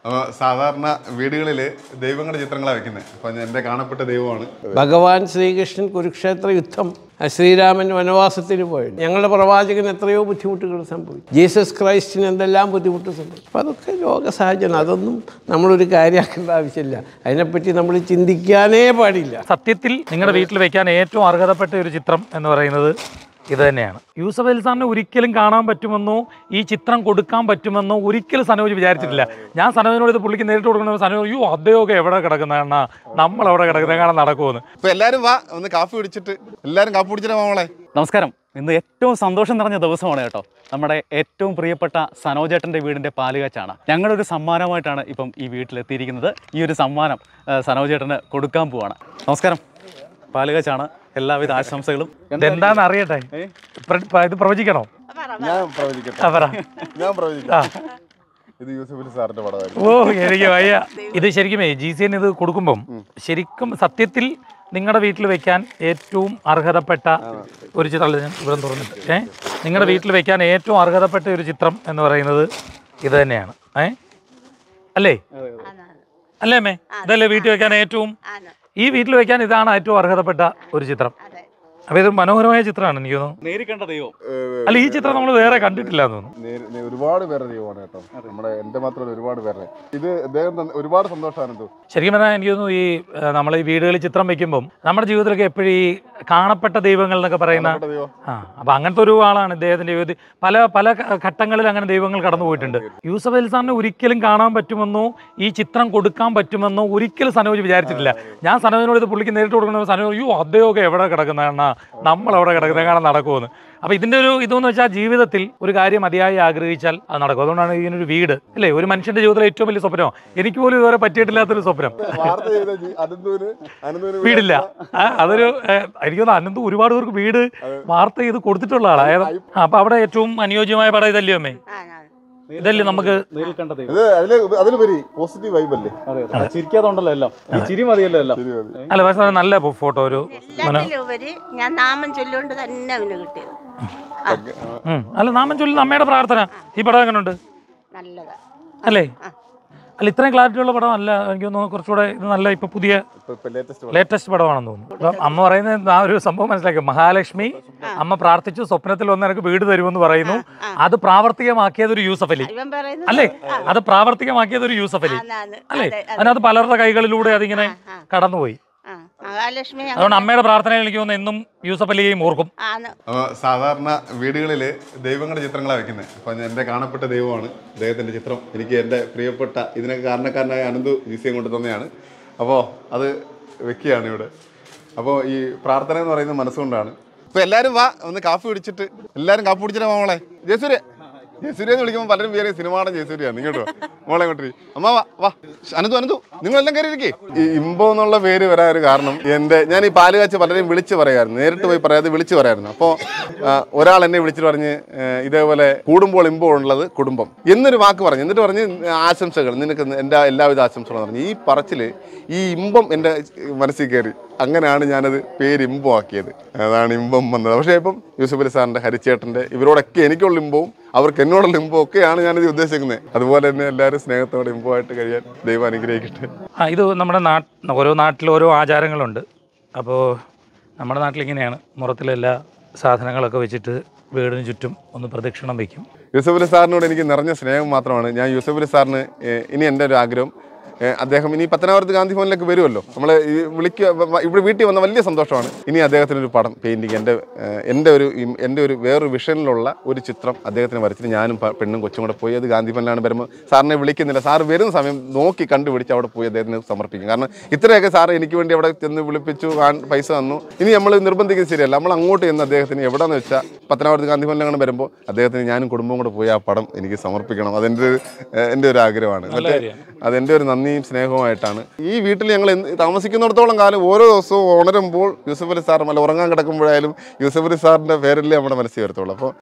സാധാരണ വീടുകളിൽ ദൈവങ്ങളുടെ ചിത്രങ്ങളാണ് വെക്കുന്നത്. അപ്പം എൻ്റെ കാണപ്പെട്ട ദൈവമാണ് ഭഗവാൻ ശ്രീകൃഷ്ണൻ കുരുക്ഷേത്ര യുദ്ധം, ശ്രീരാമൻ വനവാസത്തിന് പോയത്. ഞങ്ങളുടെ പ്രവാചകന് എത്രയോ ബുദ്ധിമുട്ടുകൾ സംഭവിച്ചു. ജീസസ് ക്രൈസ്റ്റിന് എന്തെല്ലാം ബുദ്ധിമുട്ട് സംഭവിച്ചു. അപ്പം അതൊക്കെ ലോക സാഹചര്യം. അതൊന്നും നമ്മളൊരു കാര്യമാക്കേണ്ട ആവശ്യമില്ല. അതിനെപ്പറ്റി നമ്മൾ ചിന്തിക്കാനേ പാടില്ല. സത്യത്തിൽ നിങ്ങളുടെ വീട്ടിൽ വെക്കാൻ ഏറ്റവും അർഹതപ്പെട്ട ഒരു ചിത്രം എന്ന് പറയുന്നത് ഇത് തന്നെയാണ്. യൂസഫ് അലി സാറിനെ ഒരിക്കലും കാണാൻ പറ്റുമെന്നോ ഈ ചിത്രം കൊടുക്കാൻ പറ്റുമെന്നോ ഒരിക്കലും സനോജ് വിചാരിച്ചിട്ടില്ല. ഞാൻ സനോജിനോട് ഇത് പുള്ളിക്ക് നേരിട്ട് കൊടുക്കണമെന്ന് സനോജ് അയ്യോ അദ്ദേഹമൊക്കെ എവിടെ കിടക്കുന്ന നമ്മളെവിടെ കിടക്കുന്ന കാണാൻ നടക്കുമെന്ന്. ഇപ്പം എല്ലാവരും വാ ഒന്ന് കാപ്പി കുടിച്ചിട്ട് എല്ലാവരും കാപ്പി കുടിച്ചിട്ട് മോളെ. നമസ്കാരം. ഇന്ന് ഏറ്റവും സന്തോഷം നിറഞ്ഞ ദിവസമാണ് കേട്ടോ. നമ്മുടെ ഏറ്റവും പ്രിയപ്പെട്ട സനോജേട്ടൻ്റെ വീടിൻ്റെ പാലുകാച്ചാണ്. ഞങ്ങളൊരു സമ്മാനമായിട്ടാണ് ഇപ്പം ഈ വീട്ടിലെത്തിയിരിക്കുന്നത്. ഈ ഒരു സമ്മാനം സനോജേട്ടന് കൊടുക്കാൻ പോവാണ്. നമസ്കാരം. പാലുകാച്ചാണ്. എല്ലാവിധ ആശംസകളും. എന്താണെന്ന് അറിയട്ടെ, ഇത് പ്രവചിക്കണോ? ഓ എനിക്ക് വയ്യ. ഇത് ശരിക്കും GCN ഇത് കൊടുക്കുമ്പം ശരിക്കും സത്യത്തിൽ നിങ്ങളുടെ വീട്ടിൽ വെക്കാൻ ഏറ്റവും അർഹതപ്പെട്ട ഒരു ചിത്രം ഇവിടെ തുറന്നിട്ട് നിങ്ങളുടെ വീട്ടിൽ വെക്കാൻ ഏറ്റവും അർഹതപ്പെട്ട ഒരു ചിത്രം എന്ന് പറയുന്നത് ഇത് തന്നെയാണ്. അല്ലേ അല്ലേ അമ്മേ? ഇതല്ലേ വീട്ടിൽ വെക്കാൻ ഏറ്റവും, ഈ വീട്ടിൽ വെക്കാൻ ഇതാണ് ഏറ്റവും അർഹതപ്പെട്ട ഒരു ചിത്രം. അപ്പൊ ഇത് മനോഹരമായ ചിത്രമാണ്. എനിക്ക് തോന്നുന്നു നേരിക്കണ്ട ദൈവം. അല്ല, ഈ ചിത്രം നമ്മൾ വേറെ കണ്ടിട്ടില്ല എന്ന് തോന്നുന്നു. ഒരുപാട് പേരുടെ ദൈവമാണ് കേട്ടോ. നമ്മുടെ എൻ്റെ മാത്രമല്ല, ഒരുപാട് പേരുടെ. ഇത് അദ്ദേഹം ഒരുപാട് സന്തോഷമാണ്. ശരിക്കും പറഞ്ഞാൽ എനിക്ക് തോന്നുന്നു ഈ നമ്മൾ ഈ വീടുകളിൽ ചിത്രം വെക്കുമ്പം നമ്മുടെ ജീവിതത്തിലൊക്കെ എപ്പോഴും ഈ കാണപ്പെട്ട ദൈവങ്ങൾ എന്നൊക്കെ പറയുന്ന അപ്പൊ അങ്ങനത്തെ ഒരു ആളാണ് ഇദ്ദേഹത്തിന്റെ ജീവിതത്തിൽ. പല പല ഘട്ടങ്ങളിൽ അങ്ങനെ ദൈവങ്ങൾ കടന്നു പോയിട്ടുണ്ട്. യൂസഫ് അലി സാറിനെ ഒരിക്കലും കാണാൻ പറ്റുമെന്നോ ഈ ചിത്രം കൊടുക്കാൻ പറ്റുമെന്നോ ഒരിക്കലും സനോജ് വിചാരിച്ചിട്ടില്ല. ഞാൻ സനോജിനോട് ഇത് പുള്ളിക്ക് നേരിട്ട് കൊടുക്കണമെന്ന് സനോജ് അയ്യോ അദ്ദേഹമൊക്കെ എവിടെ കിടക്കുന്ന നമ്മളെവിടെ കിടക്കുന്ന കാണാൻ നടക്കുമെന്ന്. അപ്പോൾ ഇതിൻ്റെ ഒരു ഇതെന്ന് വെച്ചാൽ ജീവിതത്തിൽ ഒരു കാര്യം അതിയായി ആഗ്രഹിച്ചാൽ അത് നടക്കും. അതുകൊണ്ടാണ് ഇതിനൊരു വീട് അല്ലേ ഒരു മനുഷ്യന്റെ ജീവിതത്തിലെ ഏറ്റവും വലിയ സ്വപ്നമാണ്. എനിക്ക് പോലും ഇതുവരെ പറ്റിയിട്ടില്ലാത്തൊരു സ്വപ്നം. വീടില്ല. അതൊരു എനിക്ക് തോന്നുന്നു അനന്ത് ഒരുപാട് പേർക്ക് വീട് വാർത്ത ചെയ്ത് കൊടുത്തിട്ടുള്ള ആളാണ്. അപ്പൊ അവിടെ ഏറ്റവും അനുയോജ്യമായ പടം ഇതല്ലേ അമ്മേ? ഇതല്ലേ നമുക്ക് അല്ല പക്ഷേ നല്ല ഫോട്ടോ ഒരു ഞാൻ നാമം ചൊല്ലുകൊണ്ട് തന്നെ അവന് കിട്ടിയത്. അല്ല നാമം ചൊല്ലുന്ന അമ്മയുടെ പ്രാർത്ഥന. ഈ പടം എങ്ങനെ ഉണ്ട്? നല്ലതാ അല്ലേ? അല്ല ഇത്രയും ക്ലാരിറ്റി ഉള്ള പടം അല്ല. എനിക്ക് തോന്നുന്നു കുറച്ചുകൂടെ ഇത് നല്ല ഇപ്പൊ പുതിയ ലേറ്റസ്റ്റ് പടമാണെന്ന് തോന്നുന്നു. അമ്മ പറയുന്നത് ആ ഒരു സംഭവം മനസ്സിലാക്കി. മഹാലക്ഷ്മി അമ്മ പ്രാർത്ഥിച്ചു സ്വപ്നത്തിൽ ഒന്നെനിക്ക് വീട് തരുമെന്ന് പറയുന്നു. അത് പ്രാവർത്തികമാക്കിയത് ഒരു യൂസഫ് അലി അല്ലേ? അത് പ്രാവർത്തികമാക്കിയത് ഒരു യൂസഫ് അലി അല്ലേ? അതിനകത്ത് പലരുടെ കൈകളിലൂടെ അതിങ്ങനെ കടന്നുപോയി. അതുകൊണ്ട് അമ്മയുടെ പ്രാർത്ഥനയിൽ എനിക്ക് തോന്നുന്നു എന്നും യൂസഫ് അലിയെയും ഓർക്കും. സാധാരണ വീടുകളിൽ ദൈവങ്ങളുടെ ചിത്രങ്ങളാണ് വെക്കുന്നത്. അപ്പം എൻ്റെ കാണപ്പെട്ട ദൈവമാണ് അദ്ദേഹത്തിൻ്റെ ചിത്രം. എനിക്ക് എൻ്റെ പ്രിയപ്പെട്ട ഇതിനൊക്കെ കാരണക്കാരനായ അനന്തു GCN കൊണ്ട് തന്നെയാണ്. അപ്പോൾ അത് വെക്കുകയാണ് ഇവിടെ. അപ്പോൾ ഈ പ്രാർത്ഥന എന്ന് പറയുന്നത് മനസ്സുകൊണ്ടാണ്. ഇപ്പോൾ എല്ലാവരും വാ ഒന്ന് കാപ്പി കുടിച്ചിട്ട് എല്ലാവരും കാപ്പി കുടിച്ചിട്ട് മോളെ. ജയസൂര്യ എന്ന് വിളിക്കുമ്പോൾ പലരും പേര് സിനിമയുടെ ജയസൂര്യാണ്. ഇങ്ങോട്ടോ മോളെ ഇങ്ങോട്ട്. അമ്മ വാ വാ. അനന്തു നിങ്ങളെല്ലാം കയറിയിരിക്കേ. ഈ ഇമ്പം എന്നുള്ള പേര് വരാൻ ഒരു കാരണം ഞാൻ ഈ പാലുകാച്ച് പലരെയും വിളിച്ച് പറയായിരുന്നു. നേരിട്ട് പോയി പറയാതെ വിളിച്ച് പറയായിരുന്നു. അപ്പോൾ ഒരാൾ എന്നെ വിളിച്ചിട്ട് പറഞ്ഞ് ഇതേപോലെ കൂടുമ്പോൾ ഇമ്പം ഉള്ളത് കുടുംബം എന്നൊരു വാക്ക് പറഞ്ഞു. എന്നിട്ട് പറഞ്ഞ് ആശംസകൾ നിനക്ക് എൻ്റെ എല്ലാവിധ ആശംസകളും പറഞ്ഞു. ഈ പറച്ചിൽ ഈ ഇമ്പം എൻ്റെ മനസ്സിൽ കയറി. അങ്ങനെയാണ് ഞാനത് പേര് ഇമ്പമാക്കിയത്. അതാണ് ഇമ്പം വന്നത്. പക്ഷേ ഇപ്പം യൂസഫ് അലി സാറിൻ്റെ ഹരിച്ചേട്ടൻ്റെ ഇവരോടൊക്കെ എനിക്കുള്ള ഇമ്പവും അവർക്ക് എന്നോടുള്ള ഇമ്പം ഒക്കെയാണ് ഞാനിത് ഉദ്ദേശിക്കുന്നത്. അതുപോലെ തന്നെ എല്ലാവരും സ്നേഹത്തോടെ ഇമ്പമായിട്ട് കഴിയാൻ ദൈവം അനുഗ്രഹിക്കട്ടെ. ഇത് നമ്മുടെ ഓരോ നാട്ടിൽ ഓരോ ആചാരങ്ങളുണ്ട്. അപ്പോൾ നമ്മുടെ നാട്ടിലിങ്ങനെയാണ് മുറത്തിലെല്ലാ സാധനങ്ങളൊക്കെ വെച്ചിട്ട് വീടിന് ചുറ്റും ഒന്ന് പ്രദക്ഷിണം വയ്ക്കും. യൂസഫ് അലി സാറിനോട് എനിക്ക് നിറഞ്ഞ സ്നേഹം മാത്രമാണ്. ഞാൻ യൂസഫ് അലി സാറിന് ഇനി എൻ്റെ ഒരു ആഗ്രഹം, അദ്ദേഹം ഇനി പത്തനാപുരത്ത് ഗാന്ധി ഭവനിലേക്ക് വരുമല്ലോ. നമ്മൾ ഇവിടെ വീട്ടിൽ വന്ന വലിയ സന്തോഷമാണ്. ഇനി അദ്ദേഹത്തിനൊരു പടം പെയിൻറ്റിങ് എൻ്റെ ഒരു വേറൊരു വിഷനിലുള്ള ഒരു ചിത്രം അദ്ദേഹത്തിന് വരച്ചിട്ട് ഞാനും പെണ്ണും കൊച്ചും കൂടെ പോയി അത് ഗാന്ധി ഭവനിലാണ് വരുമ്പോൾ സാറിനെ വിളിക്കുന്നില്ല. സാറ് വരുന്ന സമയം നോക്കി കണ്ടുപിടിച്ച് അവിടെ പോയി അദ്ദേഹത്തിന് സമർപ്പിക്കും. കാരണം ഇത്രയൊക്കെ സാറ് എനിക്ക് വേണ്ടി അവിടെ ചെന്ന് വിളിപ്പിച്ചു, പൈസ തന്നു. ഇനി നമ്മൾ നിർബന്ധിക്കുന്നത് ശരിയല്ല. നമ്മൾ അങ്ങോട്ട് ചെന്ന് അദ്ദേഹത്തിന് എവിടെയെന്ന് വെച്ചാൽ പത്തനാപുരത്ത് ഗാന്ധി ഭവനിലാണ് വരുമ്പോൾ അദ്ദേഹത്തിന് ഞാനും കുടുംബവും കൂടെ പോയി ആ പടം എനിക്ക് സമർപ്പിക്കണം. എൻ്റെ ഒരു ആഗ്രഹമാണ്. അതെൻ്റെ ഒരു നന്ദിയും സ്നേഹവുമായിട്ടാണ്. ഈ വീട്ടിൽ ഞങ്ങൾ താമസിക്കുന്നിടത്തോളം കാലം ഓരോ ദിവസവും ഉണരുമ്പോൾ യൂസഫ് അലി സാറും അല്ല ഉറങ്ങാൻ കിടക്കുമ്പോഴായാലും യൂസഫ് അലി സാറിൻ്റെ പേരല്ലേ നമ്മുടെ മനസ്സിൽ വരത്തുള്ളൂ. അപ്പോൾ